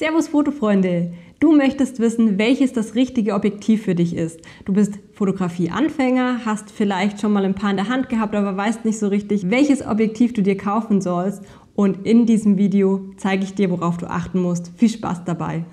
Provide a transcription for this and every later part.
Servus Fotofreunde! Du möchtest wissen, welches das richtige Objektiv für dich ist. Du bist Fotografie-Anfänger, hast vielleicht schon mal ein paar in der Hand gehabt, aber weißt nicht so richtig, welches Objektiv du dir kaufen sollst. Und in diesem Video zeige ich dir, worauf du achten musst. Viel Spaß dabei!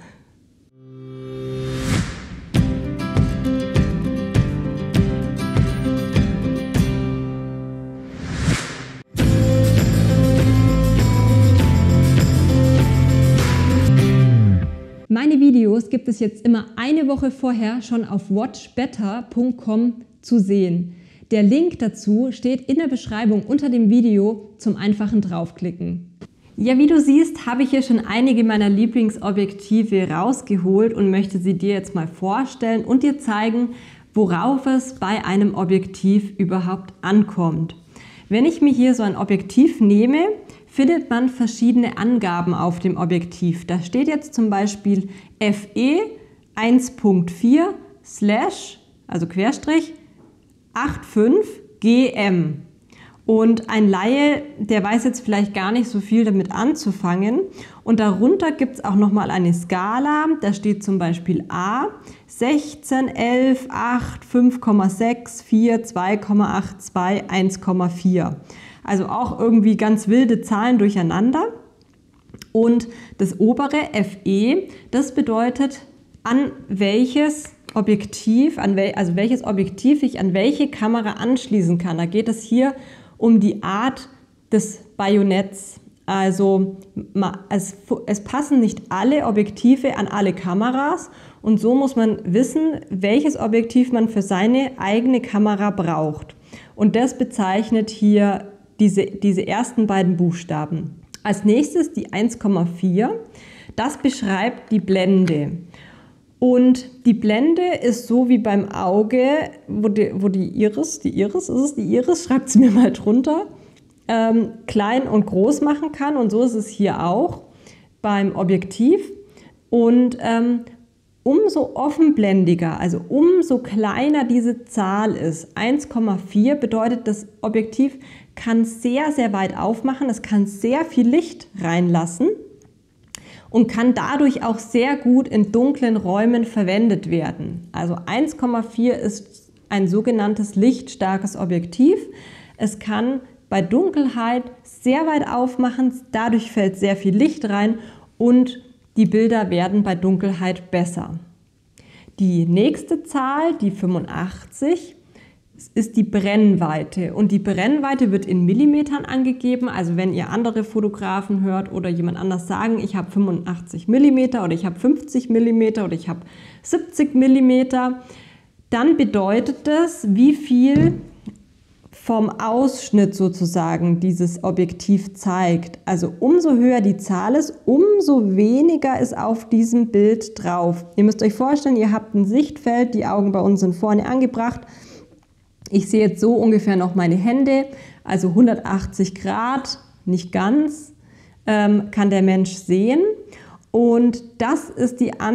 Meine Videos gibt es jetzt immer eine Woche vorher schon auf watchbetter.com zu sehen. Der Link dazu steht in der Beschreibung unter dem Video zum einfachen draufklicken. Ja, wie du siehst, habe ich hier schon einige meiner Lieblingsobjektive rausgeholt und möchte sie dir jetzt mal vorstellen und dir zeigen, worauf es bei einem Objektiv überhaupt ankommt. Wenn ich mir hier so ein Objektiv nehme, findet man verschiedene Angaben auf dem Objektiv. Da steht jetzt zum Beispiel FE 1.4 also Querstrich 85 GM. Und ein Laie, der weiß jetzt vielleicht gar nicht so viel damit anzufangen. Und darunter gibt es auch nochmal eine Skala. Da steht zum Beispiel A 16, 11, 8, 5,6, 4, 2,82, 1,4. Also auch irgendwie ganz wilde Zahlen durcheinander. Und das obere FE, das bedeutet, an welches Objektiv, welches Objektiv ich an welche Kamera anschließen kann. Da geht es hier um die Art des Bajonetts. Also es passen nicht alle Objektive an alle Kameras und so muss man wissen, welches Objektiv man für seine eigene Kamera braucht. Und das bezeichnet hier diese ersten beiden Buchstaben. Als nächstes die 1,4. Das beschreibt die Blende. Und die Blende ist so wie beim Auge, wo die Iris, schreibt es mir mal drunter, klein und groß machen kann. Und so ist es hier auch beim Objektiv. Und umso offenblendiger, also umso kleiner diese Zahl ist, 1,4 bedeutet, das Objektiv kann sehr, sehr weit aufmachen, es kann sehr viel Licht reinlassen und kann dadurch auch sehr gut in dunklen Räumen verwendet werden. Also 1,4 ist ein sogenanntes lichtstarkes Objektiv. Es kann bei Dunkelheit sehr weit aufmachen, dadurch fällt sehr viel Licht rein und die Bilder werden bei Dunkelheit besser. Die nächste Zahl, die 85, ist die Brennweite. Und die Brennweite wird in Millimetern angegeben. Also wenn ihr andere Fotografen hört oder jemand anders sagen, ich habe 85 mm oder ich habe 50 mm oder ich habe 70 mm, dann bedeutet das, wie viel vom Ausschnitt sozusagen dieses Objektiv zeigt. Also umso höher die Zahl ist, umso weniger ist auf diesem Bild drauf. Ihr müsst euch vorstellen, ihr habt ein Sichtfeld, die Augen bei uns sind vorne angebracht. Ich sehe jetzt so ungefähr noch meine Hände, also 180 Grad, nicht ganz, kann der Mensch sehen. Und das ist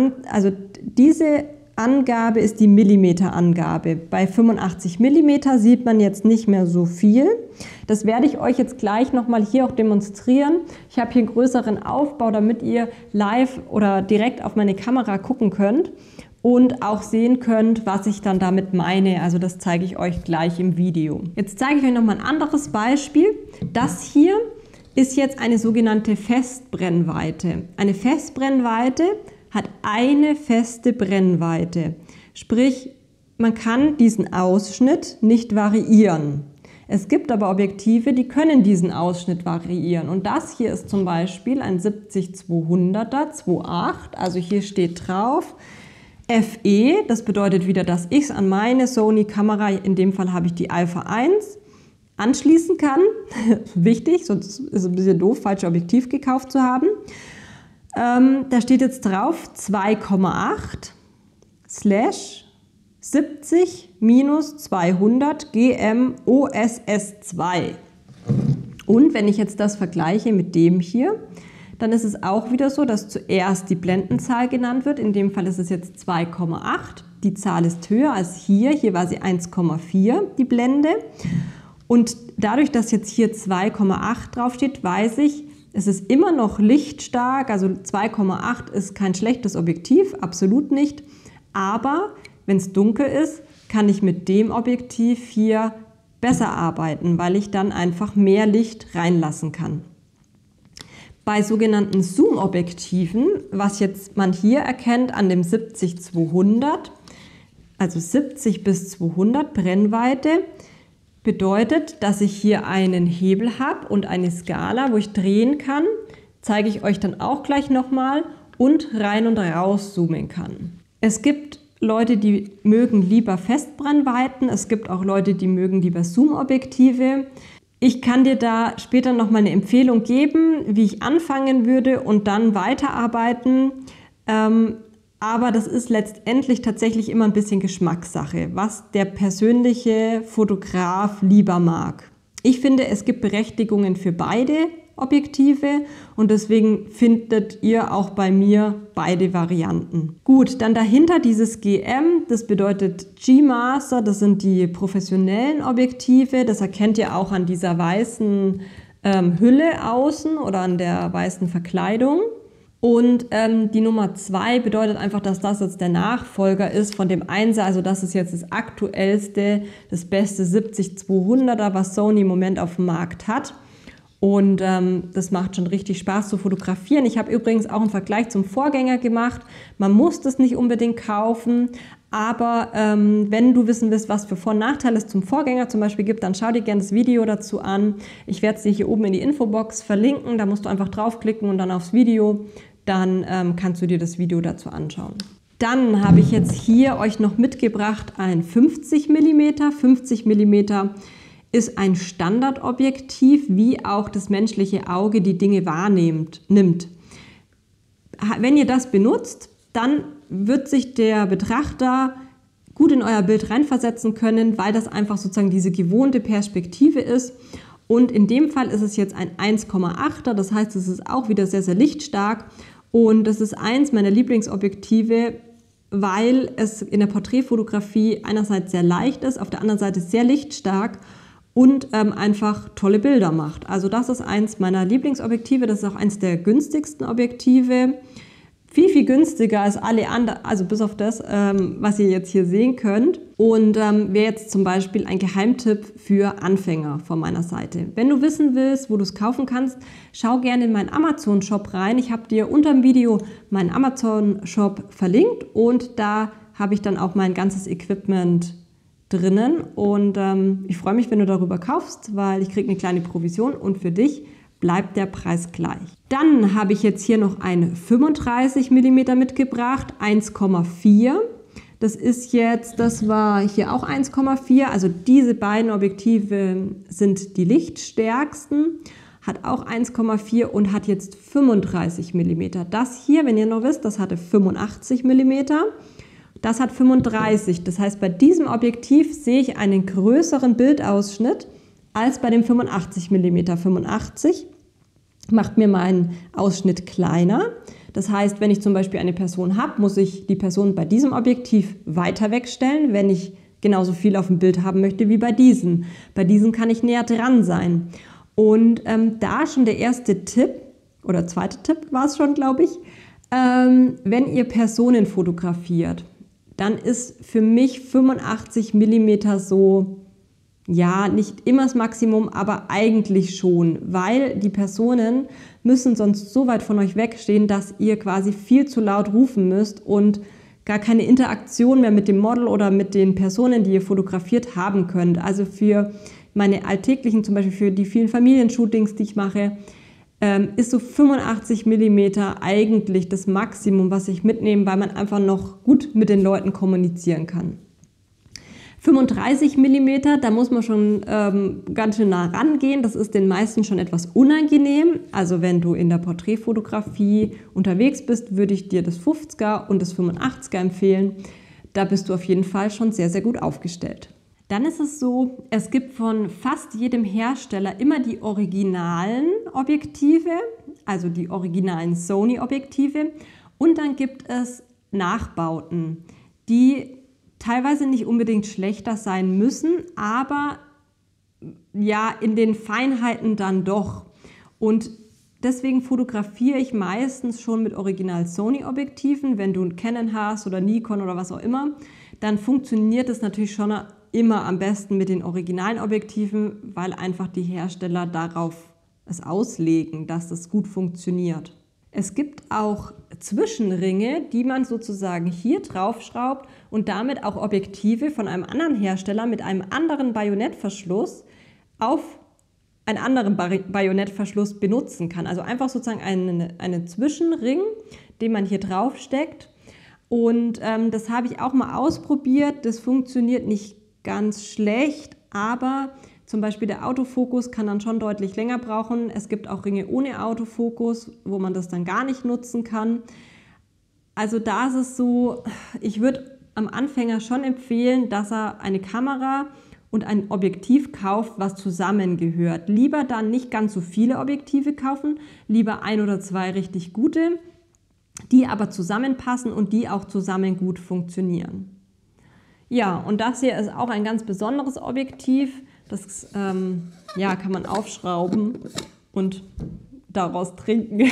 diese Angabe ist die Millimeterangabe. Bei 85 mm sieht man jetzt nicht mehr so viel. Das werde ich euch jetzt gleich nochmal hier auch demonstrieren. Ich habe hier einen größeren Aufbau, damit ihr live oder direkt auf meine Kamera gucken könnt und auch sehen könnt, was ich dann damit meine. Also das zeige ich euch gleich im Video. Jetzt zeige ich euch nochmal ein anderes Beispiel. Das hier ist jetzt eine sogenannte Festbrennweite. Eine Festbrennweite hat eine feste Brennweite. Sprich, man kann diesen Ausschnitt nicht variieren. Es gibt aber Objektive, die können diesen Ausschnitt variieren. Und das hier ist zum Beispiel ein 70-200er 2.8. Also hier steht drauf FE, das bedeutet wieder, dass ich es an meine Sony-Kamera, in dem Fall habe ich die Alpha 1, anschließen kann. Wichtig, sonst ist es ein bisschen doof, falsches Objektiv gekauft zu haben. Da steht jetzt drauf 2,8 / 70-200 GM OSS 2. Und wenn ich jetzt das vergleiche mit dem hier, dann ist es auch wieder so, dass zuerst die Blendenzahl genannt wird. In dem Fall ist es jetzt 2,8. Die Zahl ist höher als hier. Hier war sie 1,4, die Blende. Und dadurch, dass jetzt hier 2,8 draufsteht, weiß ich, Es ist immer noch lichtstark, also 2,8 ist kein schlechtes Objektiv, absolut nicht. Aber wenn es dunkel ist, kann ich mit dem Objektiv hier besser arbeiten, weil ich dann einfach mehr Licht reinlassen kann. Bei sogenannten Zoom-Objektiven, was jetzt man hier erkennt an dem 70-200, also 70 bis 200 Brennweite, bedeutet, dass ich hier einen Hebel habe und eine Skala, wo ich drehen kann, zeige ich euch dann auch gleich nochmal, und rein und raus zoomen kann. Es gibt Leute, die mögen lieber Festbrennweiten, es gibt auch Leute, die mögen lieber Zoom-Objektive. Ich kann dir da später nochmal eine Empfehlung geben, wie ich anfangen würde und dann weiterarbeiten. Aber das ist letztendlich tatsächlich immer ein bisschen Geschmackssache, was der persönliche Fotograf lieber mag. Ich finde, es gibt Berechtigungen für beide Objektive und deswegen findet ihr auch bei mir beide Varianten. Gut, dann dahinter dieses GM, das bedeutet G-Master, das sind die professionellen Objektive, das erkennt ihr auch an dieser weißen Hülle außen oder an der weißen Verkleidung. Und die Nummer 2 bedeutet einfach, dass das jetzt der Nachfolger ist von dem 1er, also das ist jetzt das aktuellste, das beste 70-200er, was Sony im Moment auf dem Markt hat. Und das macht schon richtig Spaß zu fotografieren. Ich habe übrigens auch einen Vergleich zum Vorgänger gemacht. Man muss das nicht unbedingt kaufen, aber wenn du wissen willst, was für Vor- und Nachteile es zum Vorgänger zum Beispiel gibt, dann schau dir gerne das Video dazu an. Ich werde es dir hier oben in die Infobox verlinken. Da musst du einfach draufklicken und dann aufs Video. Dann kannst du dir das Video dazu anschauen. Dann habe ich jetzt hier euch noch mitgebracht ein 50 mm. 50 mm ist ein Standardobjektiv, wie auch das menschliche Auge die Dinge wahrnimmt. Wenn ihr das benutzt, dann wird sich der Betrachter gut in euer Bild reinversetzen können, weil das einfach sozusagen diese gewohnte Perspektive ist. Und in dem Fall ist es jetzt ein 1,8er, das heißt, es ist auch wieder sehr, sehr lichtstark. Und das ist eins meiner Lieblingsobjektive, weil es in der Porträtfotografie einerseits sehr leicht ist, auf der anderen Seite sehr lichtstark und einfach tolle Bilder macht. Also das ist eins meiner Lieblingsobjektive, das ist auch eins der günstigsten Objektive. Viel, viel günstiger als alle anderen, also bis auf das, was ihr jetzt hier sehen könnt. Und wäre jetzt zum Beispiel ein Geheimtipp für Anfänger von meiner Seite. Wenn du wissen willst, wo du es kaufen kannst, schau gerne in meinen Amazon-Shop rein. Ich habe dir unter dem Video meinen Amazon-Shop verlinkt und da habe ich dann auch mein ganzes Equipment drinnen. Und ich freue mich, wenn du darüber kaufst, weil ich kriege eine kleine Provision und für dich bleibt der Preis gleich. Dann habe ich jetzt hier noch ein 35 mm mitgebracht, 1,4. Das war hier auch 1,4. Also diese beiden Objektive sind die lichtstärksten. Hat auch 1,4 und hat jetzt 35 mm. Das hier, wenn ihr noch wisst, das hatte 85 mm. Das hat 35. Das heißt, bei diesem Objektiv sehe ich einen größeren Bildausschnitt als bei dem 85 mm. 85 macht mir meinen Ausschnitt kleiner. Das heißt, wenn ich zum Beispiel eine Person habe, muss ich die Person bei diesem Objektiv weiter wegstellen, wenn ich genauso viel auf dem Bild haben möchte wie bei diesen. Bei diesen kann ich näher dran sein. Und da schon der erste Tipp, oder zweite Tipp war es schon, glaube ich, wenn ihr Personen fotografiert, dann ist für mich 85 mm so, ja, nicht immer das Maximum, aber eigentlich schon, weil die Personen müssen sonst so weit von euch wegstehen, dass ihr quasi viel zu laut rufen müsst und gar keine Interaktion mehr mit dem Model oder mit den Personen, die ihr fotografiert, haben könnt. Also für meine alltäglichen, zum Beispiel für die vielen Familienshootings, die ich mache, ist so 85 mm eigentlich das Maximum, was ich mitnehme, weil man einfach noch gut mit den Leuten kommunizieren kann. 35 mm, da muss man schon ganz schön nah rangehen. Das ist den meisten schon etwas unangenehm. Also wenn du in der Porträtfotografie unterwegs bist, würde ich dir das 50er und das 85er empfehlen. Da bist du auf jeden Fall schon sehr, sehr gut aufgestellt. Dann ist es so, es gibt von fast jedem Hersteller immer die originalen Objektive, also die originalen Sony-Objektive. Und dann gibt es Nachbauten, die teilweise nicht unbedingt schlechter sein müssen, aber ja, in den Feinheiten dann doch. Und Deswegen fotografiere ich meistens schon mit Original Sony-Objektiven. Wenn du ein Canon hast oder Nikon oder was auch immer, dann funktioniert es natürlich schon immer am besten mit den originalen Objektiven, weil einfach die Hersteller darauf es auslegen, dass das gut funktioniert. Es gibt auch Zwischenringe, die man sozusagen hier drauf schraubt und damit auch Objektive von einem anderen Hersteller mit einem anderen Bajonettverschluss auf einen anderen Bajonettverschluss benutzen kann. Also einfach sozusagen einen Zwischenring, den man hier drauf steckt. Und das habe ich auch mal ausprobiert. Das funktioniert nicht ganz schlecht, aber zum Beispiel der Autofokus kann dann schon deutlich länger brauchen. Es gibt auch Ringe ohne Autofokus, wo man das dann gar nicht nutzen kann. Also da ist es so, ich würde am Anfänger schon empfehlen, dass er eine Kamera und ein Objektiv kauft, was zusammengehört. Lieber dann nicht ganz so viele Objektive kaufen, lieber 1 oder 2 richtig gute, die aber zusammenpassen und die auch zusammen gut funktionieren. Ja, und das hier ist auch ein ganz besonderes Objektiv. Das kann man aufschrauben und daraus trinken.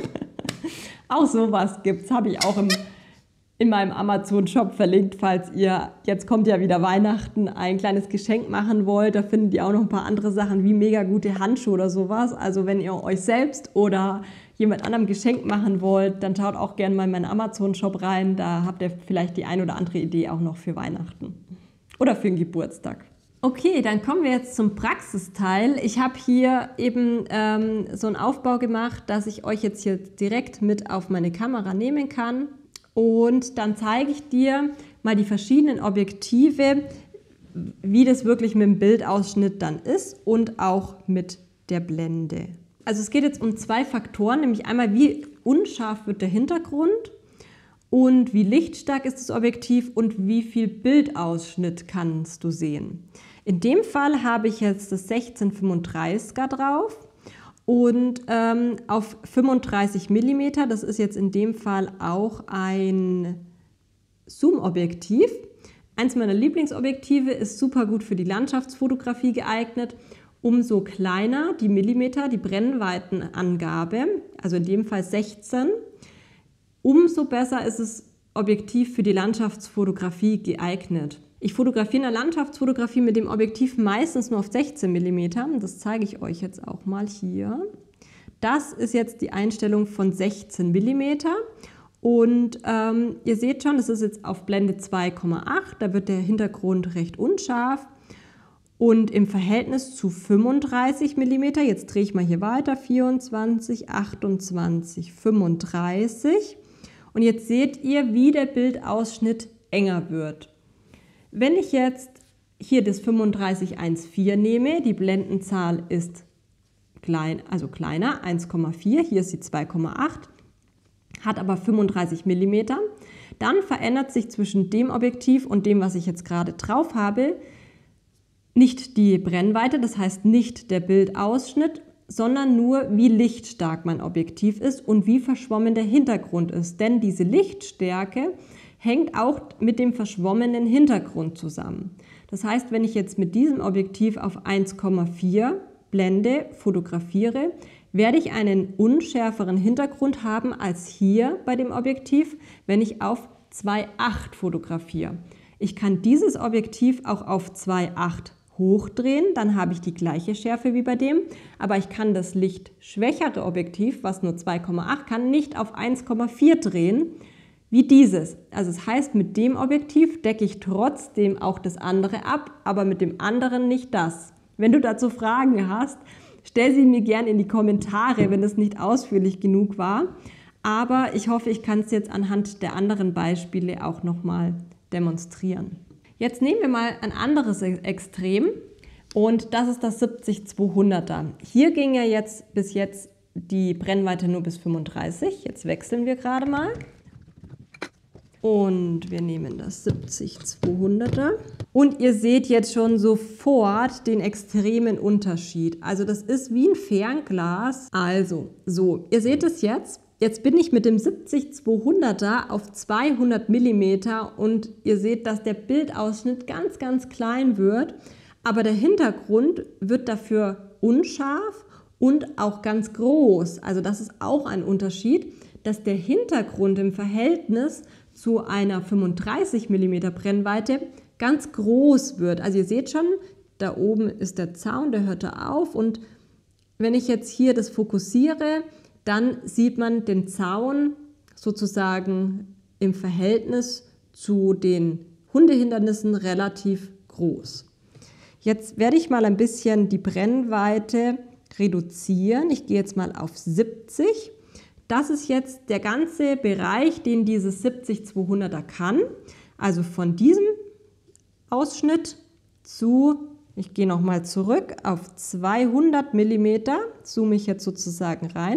Auch sowas gibt es, habe ich auch in meinem Amazon-Shop verlinkt, falls ihr, jetzt kommt ja wieder Weihnachten, ein kleines Geschenk machen wollt. Da findet ihr auch noch ein paar andere Sachen wie mega gute Handschuhe oder sowas. Also wenn ihr euch selbst oder jemand anderem Geschenk machen wollt, dann schaut auch gerne mal in meinen Amazon-Shop rein. Da habt ihr vielleicht die ein oder andere Idee auch noch für Weihnachten oder für den Geburtstag. Okay, dann kommen wir jetzt zum Praxisteil. Ich habe hier eben so einen Aufbau gemacht, dass ich euch jetzt hier direkt mit auf meine Kamera nehmen kann. Und dann zeige ich dir mal die verschiedenen Objektive, wie das wirklich mit dem Bildausschnitt dann ist und auch mit der Blende. Also es geht jetzt um 2 Faktoren, nämlich einmal, wie unscharf wird der Hintergrund und wie lichtstark ist das Objektiv und wie viel Bildausschnitt kannst du sehen. In dem Fall habe ich jetzt das 16-35er drauf und auf 35 mm, das ist jetzt in dem Fall auch ein Zoom-Objektiv. Eins meiner Lieblingsobjektive, ist super gut für die Landschaftsfotografie geeignet. Umso kleiner die Millimeter, die Brennweitenangabe, also in dem Fall 16, umso besser ist das Objektiv für die Landschaftsfotografie geeignet. Ich fotografiere in der Landschaftsfotografie mit dem Objektiv meistens nur auf 16 mm. Das zeige ich euch jetzt auch mal hier. Das ist jetzt die Einstellung von 16 mm. Und ihr seht schon, das ist jetzt auf Blende 2,8. Da wird der Hintergrund recht unscharf. Und im Verhältnis zu 35 mm, jetzt drehe ich mal hier weiter, 24, 28, 35. Und jetzt seht ihr, wie der Bildausschnitt enger wird. Wenn ich jetzt hier das 35,14 nehme, die Blendenzahl ist kleiner, 1,4, hier ist sie 2,8, hat aber 35 mm, dann verändert sich zwischen dem Objektiv und dem, was ich jetzt gerade drauf habe, nicht die Brennweite, das heißt nicht der Bildausschnitt, sondern nur, wie lichtstark mein Objektiv ist und wie verschwommen der Hintergrund ist. Denn diese Lichtstärke hängt auch mit dem verschwommenen Hintergrund zusammen. Das heißt, wenn ich jetzt mit diesem Objektiv auf 1,4 Blende fotografiere, werde ich einen unschärferen Hintergrund haben als hier bei dem Objektiv, wenn ich auf 2,8 fotografiere. Ich kann dieses Objektiv auch auf 2,8 hochdrehen, dann habe ich die gleiche Schärfe wie bei dem, aber ich kann das lichtschwächere Objektiv, was nur 2,8 kann, nicht auf 1,4 drehen, wie dieses. Also das heißt, mit dem Objektiv decke ich trotzdem auch das andere ab, aber mit dem anderen nicht das. Wenn du dazu Fragen hast, stell sie mir gerne in die Kommentare, wenn es nicht ausführlich genug war. Aber ich hoffe, ich kann es jetzt anhand der anderen Beispiele auch nochmal demonstrieren. Jetzt nehmen wir mal ein anderes Extrem und das ist das 70-200er. Hier ging ja jetzt bis jetzt die Brennweite nur bis 35. Jetzt wechseln wir gerade mal. Und wir nehmen das 70-200er. Und ihr seht jetzt schon sofort den extremen Unterschied. Also das ist wie ein Fernglas. Also so, ihr seht es jetzt. Jetzt bin ich mit dem 70-200er auf 200 mm und ihr seht, dass der Bildausschnitt ganz, ganz klein wird. Aber der Hintergrund wird dafür unscharf und auch ganz groß. Also das ist auch ein Unterschied, dass der Hintergrund im Verhältnis zu einer 35 mm Brennweite ganz groß wird. Also ihr seht schon, da oben ist der Zaun, der hört da auf, und wenn ich jetzt hier das fokussiere, dann sieht man den Zaun sozusagen im Verhältnis zu den Hundehindernissen relativ groß. Jetzt werde ich mal ein bisschen die Brennweite reduzieren. Ich gehe jetzt mal auf 70. Das ist jetzt der ganze Bereich, den dieses 70-200er kann. Also von diesem Ausschnitt zu, ich gehe nochmal zurück, auf 200 mm, zoome ich jetzt sozusagen rein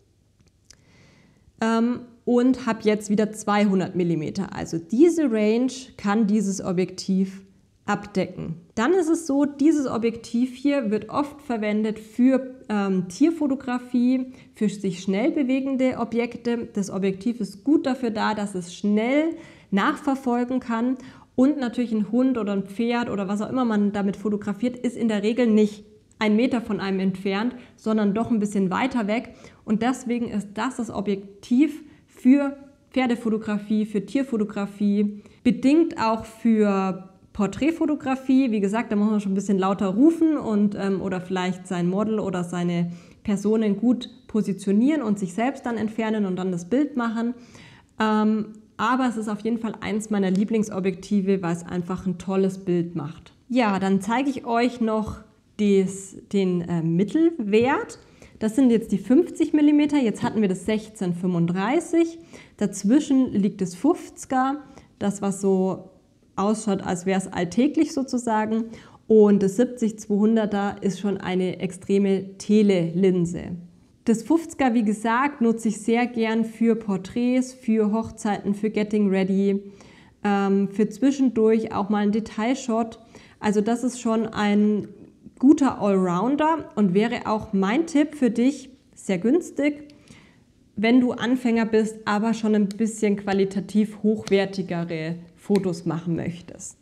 und habe jetzt wieder 200 mm. Also diese Range kann dieses Objektiv abdecken. Dann ist es so, dieses Objektiv hier wird oft verwendet für Tierfotografie, für sich schnell bewegende Objekte. Das Objektiv ist gut dafür da, dass es schnell nachverfolgen kann, und natürlich ein Hund oder ein Pferd oder was auch immer man damit fotografiert, ist in der Regel nicht 1 Meter von einem entfernt, sondern doch ein bisschen weiter weg, und deswegen ist das Objektiv für Pferdefotografie, für Tierfotografie, bedingt auch für Porträtfotografie. Wie gesagt, da muss man schon ein bisschen lauter rufen und oder vielleicht sein Model oder seine Personen gut positionieren und sich selbst dann entfernen und dann das Bild machen. Aber es ist auf jeden Fall eins meiner Lieblingsobjektive, weil es einfach ein tolles Bild macht. Ja, dann zeige ich euch noch den Mittelwert. Das sind jetzt die 50 mm, jetzt hatten wir das 16-35, dazwischen liegt das 50er, das was so ausschaut, als wäre es alltäglich sozusagen, und das 70-200er ist schon eine extreme Telelinse. Das 50er, wie gesagt, nutze ich sehr gern für Porträts, für Hochzeiten, für Getting Ready, für zwischendurch auch mal einen Detailshot. Also das ist schon ein guter Allrounder und wäre auch mein Tipp für dich, sehr günstig, wenn du Anfänger bist, aber schon ein bisschen qualitativ hochwertigere Fotos machen möchtest.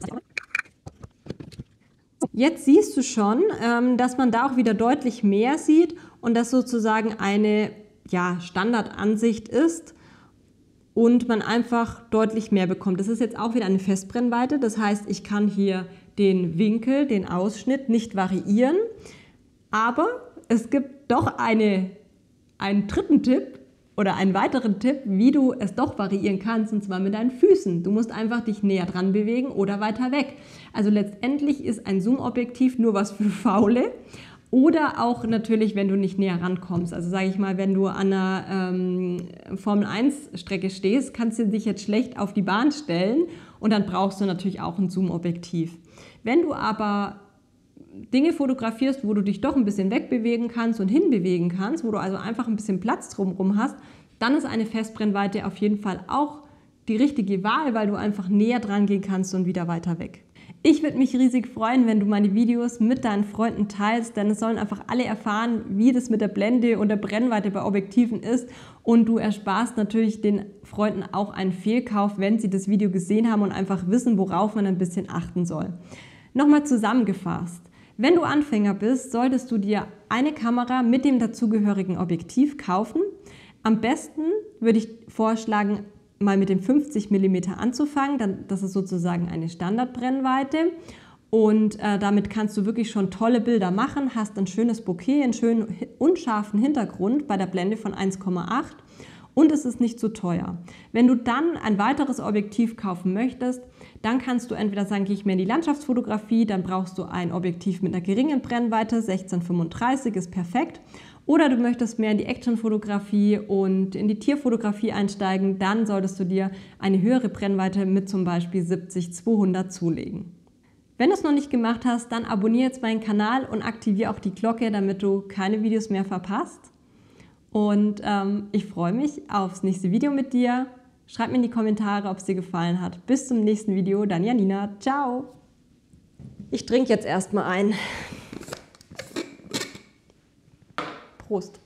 Jetzt siehst du schon, dass man da auch wieder deutlich mehr sieht und das sozusagen eine Standardansicht ist und man einfach deutlich mehr bekommt. Das ist jetzt auch wieder eine Festbrennweite, das heißt, ich kann hier den Winkel, den Ausschnitt nicht variieren, aber es gibt doch einen dritten Tipp oder einen weiteren Tipp, wie du es doch variieren kannst, und zwar mit deinen Füßen. Du musst einfach dich näher dran bewegen oder weiter weg. Also letztendlich ist ein Zoom-Objektiv nur was für Faule oder auch natürlich, wenn du nicht näher rankommst. Also sage ich mal, wenn du an einer Formel-1-Strecke stehst, kannst du dich jetzt schlecht auf die Bahn stellen und dann brauchst du natürlich auch ein Zoom-Objektiv. Wenn du aber Dinge fotografierst, wo du dich doch ein bisschen wegbewegen kannst und hinbewegen kannst, wo du also einfach ein bisschen Platz drumherum hast, dann ist eine Festbrennweite auf jeden Fall auch die richtige Wahl, weil du einfach näher dran gehen kannst und wieder weiter weg. Ich würde mich riesig freuen, wenn du meine Videos mit deinen Freunden teilst, denn es sollen einfach alle erfahren, wie das mit der Blende und der Brennweite bei Objektiven ist, und du ersparst natürlich den Freunden auch einen Fehlkauf, wenn sie das Video gesehen haben und einfach wissen, worauf man ein bisschen achten soll. Nochmal zusammengefasst. Wenn du Anfänger bist, solltest du dir eine Kamera mit dem dazugehörigen Objektiv kaufen. Am besten würde ich vorschlagen, mal mit dem 50 mm anzufangen. Das ist sozusagen eine Standardbrennweite. Und damit kannst du wirklich schon tolle Bilder machen, hast ein schönes Bokeh, einen schönen unscharfen Hintergrund bei der Blende von 1,8 und es ist nicht zu teuer. Wenn du dann ein weiteres Objektiv kaufen möchtest, dann kannst du entweder sagen, gehe ich mehr in die Landschaftsfotografie, dann brauchst du ein Objektiv mit einer geringen Brennweite, 16-35 ist perfekt. Oder du möchtest mehr in die Actionfotografie und in die Tierfotografie einsteigen, dann solltest du dir eine höhere Brennweite mit zum Beispiel 70-200 zulegen. Wenn du es noch nicht gemacht hast, dann abonniere jetzt meinen Kanal und aktiviere auch die Glocke, damit du keine Videos mehr verpasst. Und ich freue mich aufs nächste Video mit dir. Schreib mir in die Kommentare, ob es dir gefallen hat. Bis zum nächsten Video, deine Janina. Ciao! Ich trinke jetzt erstmal ein. Prost!